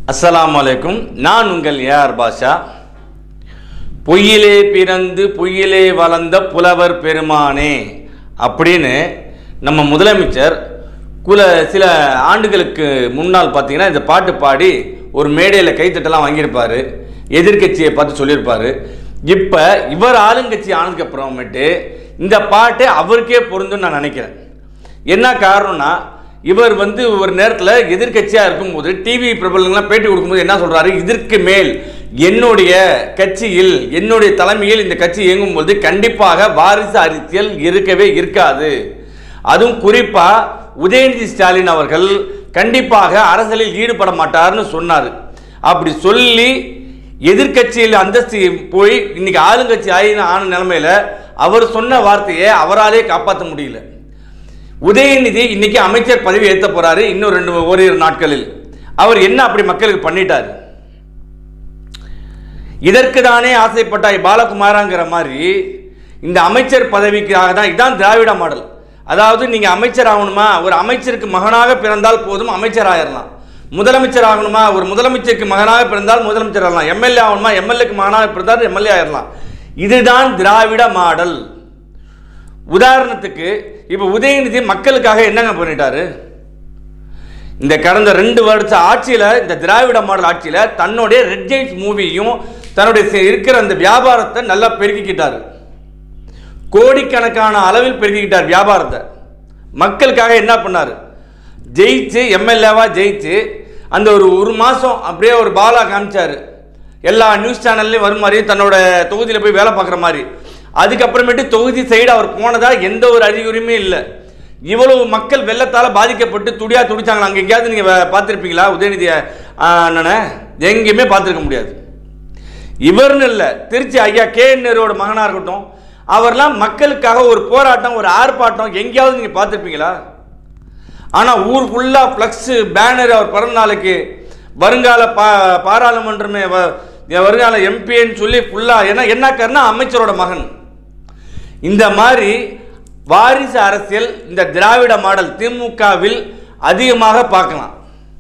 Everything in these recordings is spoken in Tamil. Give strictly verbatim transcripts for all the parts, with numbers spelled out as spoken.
அஸ்ஸலாமு அலைக்கும். நான் உங்கள் ஏஆர் பாஷா. பொய்யிலே பிறந்து பொய்யிலே வளர்ந்த புலவர் பெருமானே அப்படின்னு நம்ம முதலமைச்சர் குல சில ஆண்டுகளுக்கு முன்னால் பார்த்தீங்கன்னா இந்த பாட்டு பாடி ஒரு மேடையில் கைத்தட்டெல்லாம் வாங்கியிருப்பார். எதிர்கட்சியை பார்த்து சொல்லியிருப்பார். இப்போ இவர் ஆளுங்கட்சி ஆனதுக்கப்புறமேட்டு இந்த பாட்டு அவருக்கே பொருந்துன்னு நான் நினைக்கிறேன். என்ன காரணம்னா, இவர் வந்து ஒரு நேரத்தில் எதிர்கட்சியாக இருக்கும்போது டிவி பிரபலங்கள்லாம் பேட்டி கொடுக்கும்போது என்ன சொல்கிறாரு, இதற்கு மேல் என்னுடைய கட்சியில் என்னுடைய தலைமையில் இந்த கட்சி இயங்கும்போது கண்டிப்பாக வாரிசு அரசியல் இருக்கவே இருக்காது. அதுவும் குறிப்பாக உதயநிதி ஸ்டாலின் அவர்கள் கண்டிப்பாக அரசியலில் ஈடுபட மாட்டார்னு சொன்னார். அப்படி சொல்லி எதிர்கட்சியில் அந்தஸ்து போய் இன்னைக்கு ஆளுங்கட்சி ஆயின ஆன நிலைமையில் அவர் சொன்ன வார்த்தையை அவராலே காப்பாற்ற முடியல. உதயநிதி இன்னைக்கு அமைச்சர் பதவி ஏற்ற போறாரு. இன்னும் ரெண்டு ஓரிரு நாட்களில் அவர் என்ன அப்படி மக்களுக்கு பண்ணிட்டார்? இதற்கு தானே ஆசைப்பட்டாய் பாலகுமாராங்கிற மாதிரி இந்த அமைச்சர் பதவிக்காக தான். இதான் திராவிட மாடல். அதாவது நீங்க அமைச்சர் ஆகணுமா, ஒரு அமைச்சருக்கு மகனாக பிறந்தால் போதும் அமைச்சர் ஆயிடலாம். முதலமைச்சர் ஆகணுமா, ஒரு முதலமைச்சருக்கு மகனாக பிறந்தால் முதலமைச்சர் ஆகலாம். எம்எல்ஏ ஆகணுமா, எம்எல்ஏக்கு மகனாக பிறந்தால் எம்எல்ஏ ஆயிடலாம். இதுதான் திராவிட மாடல். உதாரணத்துக்கு இப்ப உதயநிதி மக்களுக்காக என்னங்க பண்ணிட்டாரு? இந்த கடந்த ரெண்டு வருஷ ஆட்சியில, இந்த திராவிட மாடல் ஆட்சியில தன்னுடைய ரெட் ஜெயின்ஸ் மூவியும் தன்னுடைய இருக்கிற அந்த வியாபாரத்தை நல்லா பெருக்கிக்கிட்டாரு. கோடிக்கணக்கான அளவில் பெருக்கிக்கிட்டார் வியாபாரத்தை. மக்களுக்காக என்ன பண்ணாரு? ஜெயிச்சு எம்எல்ஏவா ஜெயிச்சு அந்த ஒரு ஒரு மாசம் அப்படியே ஒரு பாலா காமிச்சாரு. எல்லா நியூஸ் சேனல்லையும் வரும் மாதிரி தன்னோட தொகுதியில் போய் வேலை பார்க்குற மாதிரி. அதுக்கப்புறமேட்டு தொகுதி சைடு அவர் போனதா எந்த ஒரு அறிகுறியுமே இல்லை. இவ்வளவு மக்கள் வெள்ளத்தால் பாதிக்கப்பட்டு துடியா துடிச்சாங்களா? அங்கே எங்கேயாவது நீங்கள் பார்த்துருப்பீங்களா உதயநிதி அண்ணனை? எங்கேயுமே பார்த்துருக்க முடியாது. இவர்னு இல்லை, திருச்சி ஐயா கே என் நேருவோட மகனாக இருக்கட்டும், அவர்லாம் மக்களுக்காக ஒரு போராட்டம், ஒரு ஆர்ப்பாட்டம் எங்கேயாவது நீங்கள் பார்த்துருப்பீங்களா? ஆனால் ஊர் ஃபுல்லாக ஃப்ளக்ஸு, பேனர், அவர் பிறந்த நாளைக்கு வருங்கால பா பாராளுமன்றமே வருங்கால எம்பின்னு சொல்லி ஃபுல்லாக. ஏன்னா என்ன காரணம், அமைச்சரோட மகன். இந்த மாதிரி வாரிசு அரசியல் இந்த திராவிட மாடல் திமுகவில் அதிகமாக பார்க்கலாம்.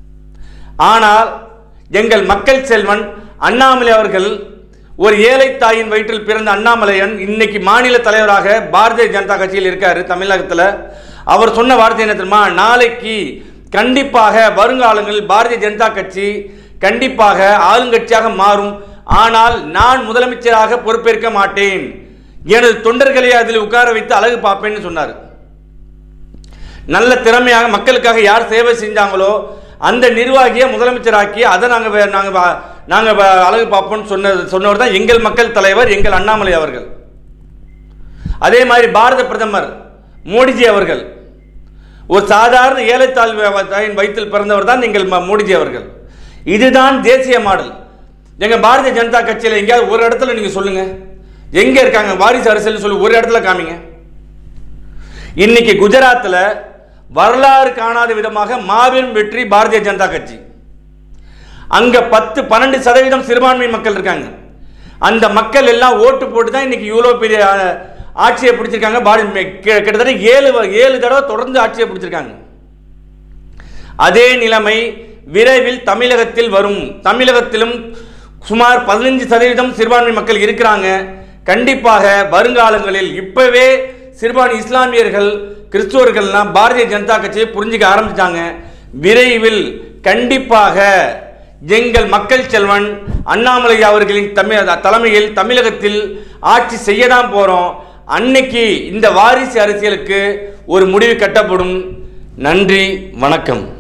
ஆனால் எங்கள் மக்கள் செல்வன் அண்ணாமலை அவர்கள், ஒரு ஏழை தாயின் வயிற்றில் பிறந்த அண்ணாமலையன் இன்னைக்கு மாநில தலைவராக பாரதிய ஜனதா கட்சியில் இருக்காரு தமிழகத்தில். அவர் சொன்ன வார்த்தை என்ன தெரியுமா? நாளைக்கு கண்டிப்பாக வருங்காலங்களில் பாரதிய ஜனதா கட்சி கண்டிப்பாக ஆளுங்கட்சியாக மாறும். ஆனால் நான் முதலமைச்சராக பொறுப்பேற்க மாட்டேன், எனது தொண்டர்களை அதில் உட்கார வைத்து அழகு பார்ப்பேன்னு சொன்னார். நல்ல திறமையாக மக்களுக்காக யார் சேவை செஞ்சாங்களோ அந்த நிர்வாகியை முதலமைச்சராக்கி அதை நாங்கள் நாங்கள் நாங்கள் அழகு பார்ப்போம்னு சொன்ன சொன்னவர் தான் எங்கள் மக்கள் தலைவர் எங்கள் அண்ணாமலை அவர்கள். அதே மாதிரி பாரத பிரதமர் மோடிஜி அவர்கள் ஒரு சாதாரண ஏழைத்தாள் தாயின் வயிற்றில் பிறந்தவர் தான் எங்கள் மோடிஜி அவர்கள். இதுதான் தேசிய மாடல். எங்க பாரதிய ஜனதா கட்சியில் எங்கேயாவது ஒரு இடத்துல நீங்க சொல்லுங்க, எங்க இருக்காங்க வாரிசு அரசியல் சொல்லி ஒரு இடத்துல காமிங்க. இன்னைக்கு குஜராத்தில் வரலாறு காணாத விதமாக மாபெரும் வெற்றி பாரதிய ஜனதா கட்சி. அங்க பத்து பன்னெண்டு சதவீதம் சிறுபான்மை மக்கள் இருக்காங்க. அந்த மக்கள் எல்லாம் ஓட்டு போட்டு தான் இன்னைக்கு இவ்வளவு பெரிய ஆட்சியை பிடிச்சிருக்காங்க. கிட்டத்தட்ட ஏழு ஏழு தடவை தொடர்ந்து ஆட்சியை பிடிச்சிருக்காங்க. அதே நிலைமை விரைவில் தமிழகத்தில் வரும். தமிழகத்திலும் சுமார் பதினைஞ்சு சதவீதம் சிறுபான்மை மக்கள் இருக்கிறாங்க. கண்டிப்பாக வருங்காலங்களில் இப்பவே சிறுபான்மை இஸ்லாமியர்கள், கிறிஸ்துவர்கள்லாம் பாரதிய ஜனதா கட்சியை புரிஞ்சுக்க ஆரம்பிச்சாங்க. விரைவில் கண்டிப்பாக எங்கள் மக்கள் செல்வன் அண்ணாமலை அவர்களின் தலைமையில் தமிழகத்தில் ஆட்சி செய்ய தான் போறோம். அன்னைக்கு இந்த வாரிசு அரசியலுக்கு ஒரு முடிவு கட்டப்படும். நன்றி, வணக்கம்.